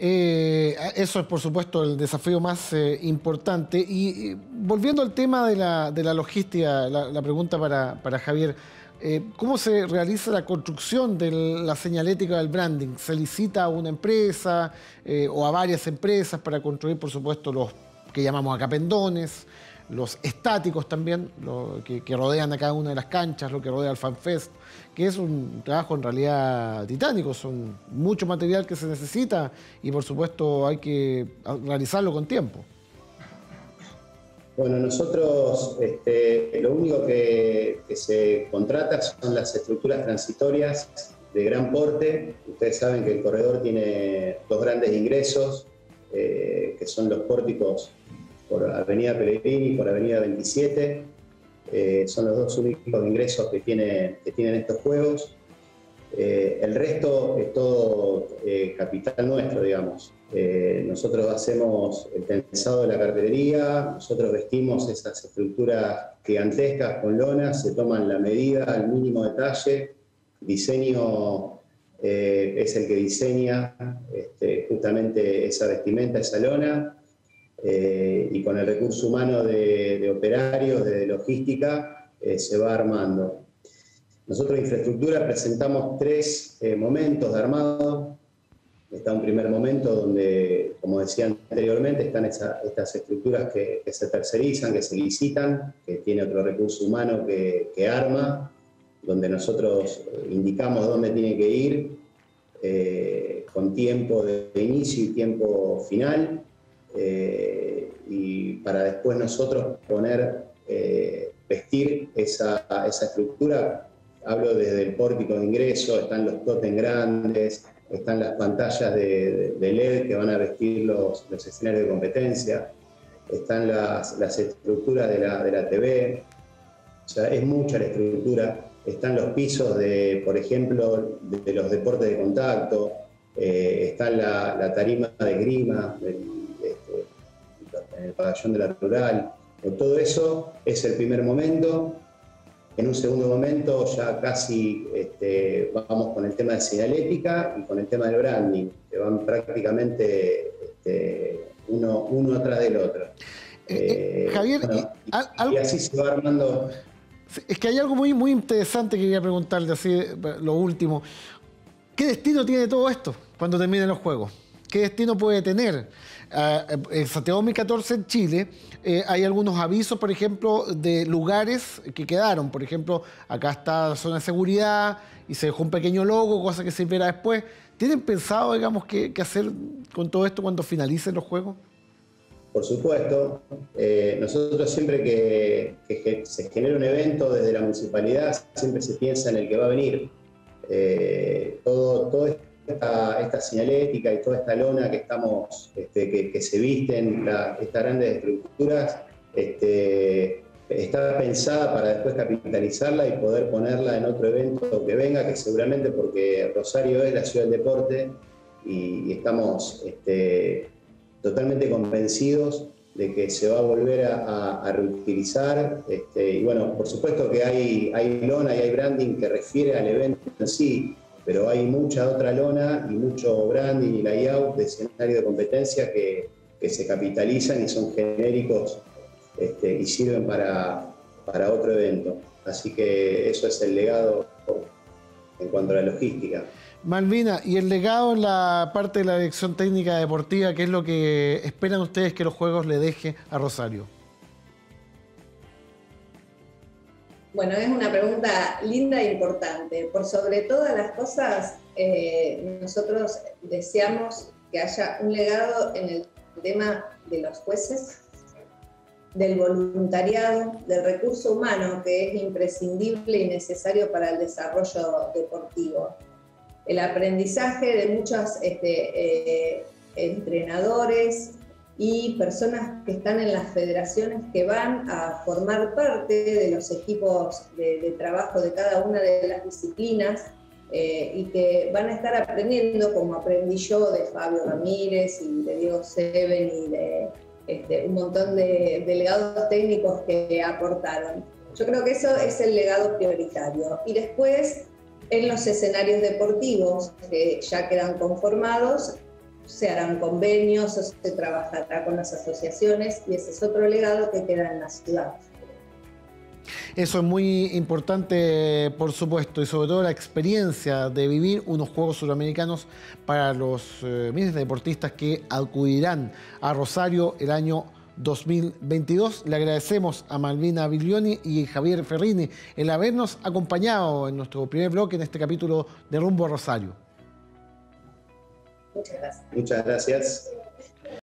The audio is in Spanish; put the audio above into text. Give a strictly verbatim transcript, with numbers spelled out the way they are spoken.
Eh, eso es, por supuesto, el desafío más eh, importante. Y, y volviendo al tema de la, de la logística, la, la pregunta para, para Javier, eh, ¿cómo se realiza la construcción de la señalética del branding? ¿Se licita a una empresa eh, o a varias empresas para construir, por supuesto, los que llamamos acá pendones, los estáticos también, lo que, que rodean a cada una de las canchas, lo que rodea al FanFest, que es un trabajo en realidad titánico, son mucho material que se necesita y por supuesto hay que realizarlo con tiempo. Bueno, nosotros este, lo único que, que se contrata son las estructuras transitorias de gran porte. Ustedes saben que el corredor tiene dos grandes ingresos, eh, que son los pórticos por Avenida Pellegrini y por Avenida veintisiete. Eh, son los dos únicos ingresos que, tiene, que tienen estos juegos. Eh, el resto es todo eh, capital nuestro, digamos. Eh, nosotros hacemos el tensado de la cartelería, nosotros vestimos esas estructuras gigantescas con lonas, se toman la medida al mínimo detalle. Diseño eh, es el que diseña este, justamente esa vestimenta, esa lona. Eh, y con el recurso humano de, de operarios, de logística, eh, se va armando. Nosotros en infraestructura presentamos tres eh, momentos de armado. Está un primer momento donde, como decía anteriormente, están esa, estas estructuras que, que se tercerizan, que se licitan, que tiene otro recurso humano que, que arma, donde nosotros indicamos dónde tiene que ir, eh, con tiempo de inicio y tiempo final. Eh, y para después nosotros poner, eh, vestir esa, esa estructura. Hablo desde el pórtico de ingreso, están los tótem grandes, están las pantallas de, de L E D que van a vestir los, los escenarios de competencia, están las, las estructuras de la, de la T V, o sea, es mucha la estructura. Están los pisos, de, por ejemplo, de, de los deportes de contacto, eh, está la, la tarima de esgrima, en el pabellón de la rural. Todo eso es el primer momento. En un segundo momento ya casi este, vamos con el tema de señalética y con el tema del branding, que van prácticamente este, uno, uno atrás del otro. Eh, eh, Javier, bueno, y, al, y así se va armando. Es que hay algo muy, muy interesante que quería preguntarle, así, lo último. ¿Qué destino tiene todo esto cuando terminen los Juegos? ¿Qué destino puede tener? Uh, en Santiago dos mil catorce, en Chile, eh, hay algunos avisos, por ejemplo, de lugares que quedaron. Por ejemplo, acá está la zona de seguridad y se dejó un pequeño logo, cosa que se verá después. ¿Tienen pensado, digamos, qué, qué hacer con todo esto cuando finalicen los Juegos? Por supuesto. Eh, nosotros siempre que, que se genera un evento desde la municipalidad, siempre se piensa en el que va a venir. Eh, todo, todo esto Esta, esta señalética y toda esta lona que estamos, este, que, que se visten, la, estas grandes estructuras, este, está pensada para después capitalizarla y poder ponerla en otro evento que venga, que seguramente, porque Rosario es la ciudad del deporte y, y estamos este, totalmente convencidos de que se va a volver a, a, a reutilizar. Este, y bueno, por supuesto que hay, hay lona y hay branding que refiere al evento en sí, pero hay mucha otra lona y mucho branding y layout de escenario de competencia que, que se capitalizan y son genéricos este, y sirven para, para otro evento. Así que eso es el legado en cuanto a la logística. Malvina, y el legado en la parte de la dirección técnica deportiva, ¿qué es lo que esperan ustedes que los Juegos le deje a Rosario? Bueno, es una pregunta linda e importante. Por sobre todas las cosas, eh, nosotros deseamos que haya un legado en el tema de los jueces, del voluntariado, del recurso humano, que es imprescindible y necesario para el desarrollo deportivo. El aprendizaje de muchos este, eh, entrenadores y personas que están en las federaciones que van a formar parte de los equipos de, de trabajo de cada una de las disciplinas eh, y que van a estar aprendiendo, como aprendí yo de Fabio Ramírez y de Diego Seven y de este, un montón de delegados técnicos que aportaron. Yo creo que eso es el legado prioritario. Y después, en los escenarios deportivos que ya quedan conformados, se harán convenios o se trabajará con las asociaciones y ese es otro legado que queda en la ciudad. Eso es muy importante, por supuesto, y sobre todo la experiencia de vivir unos Juegos Suramericanos para los eh, miles de deportistas que acudirán a Rosario el año dos mil veintidós. Le agradecemos a Malvina Biglioni y Javier Ferrini el habernos acompañado en nuestro primer bloque en este capítulo de Rumbo a Rosario. Muchas gracias. Muchas gracias.